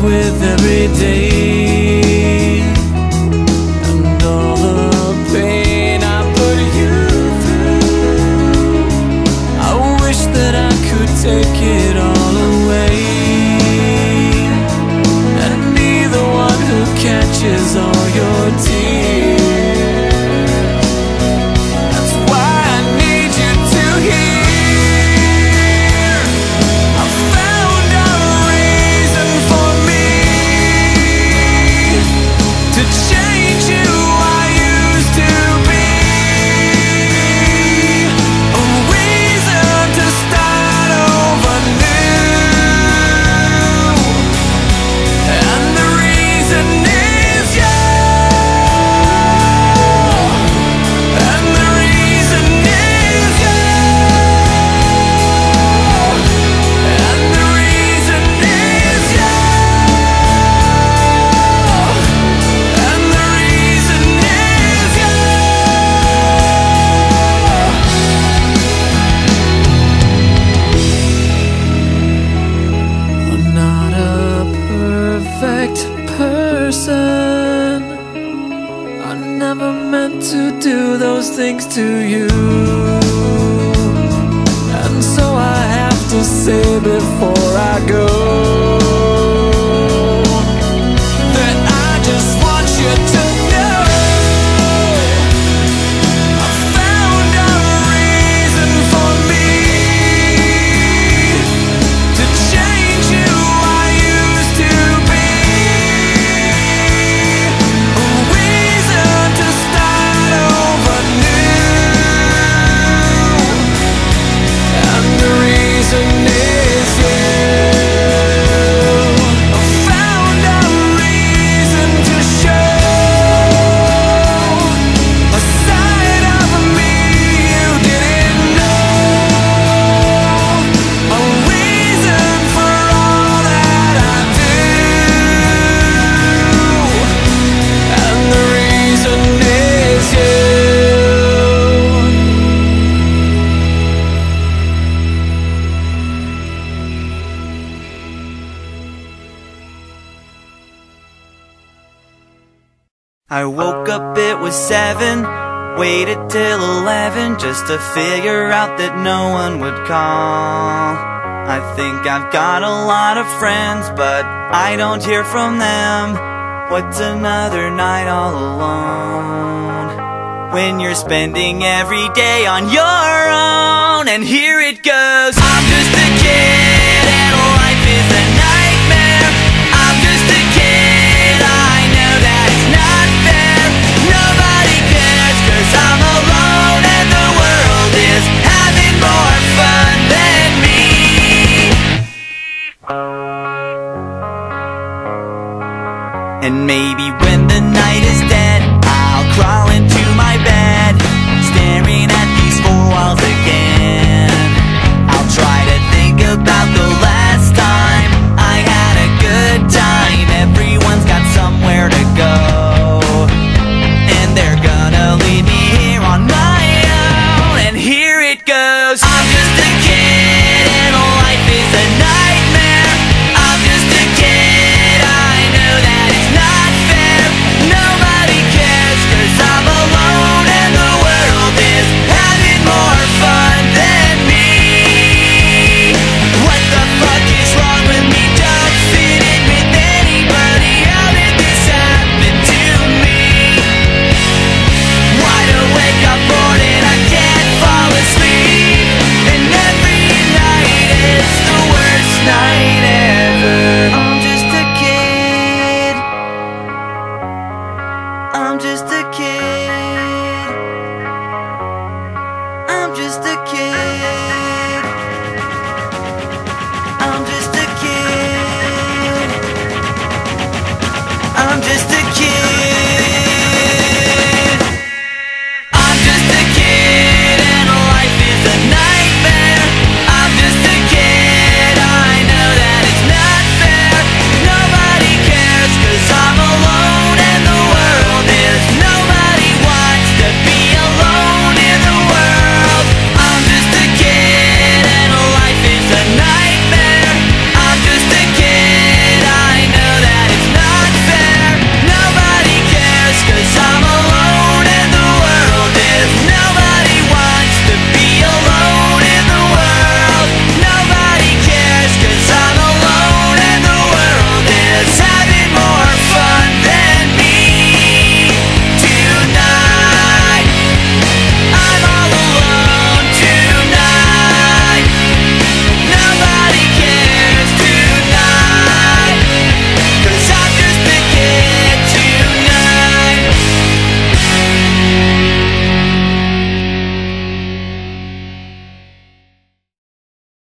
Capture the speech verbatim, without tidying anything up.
with every day, and all the pain I put you through. I wish that I could take it all away and be the one who catches all your tears. That's why I need you to hear. I found a reason for me to change who I used to be, a reason to start over new, and the reason is you, and the reason is you, and the reason is you, and the reason is you. I'm not a perfect person. I never meant to do those things to you, and so I have to say before I go that I just want you to know I found a reason for me to change who I used to be, a reason to start over new, and the reason is you. I found a reason to show a side of me you didn't know, a reason for all that I do, and the reason is you. I woke up, it was seven, waited till eleven just to figure out that no one would call. I think I've got a lot of friends, but I don't hear from them. What's another night all alone when you're spending every day on your own? And here it goes.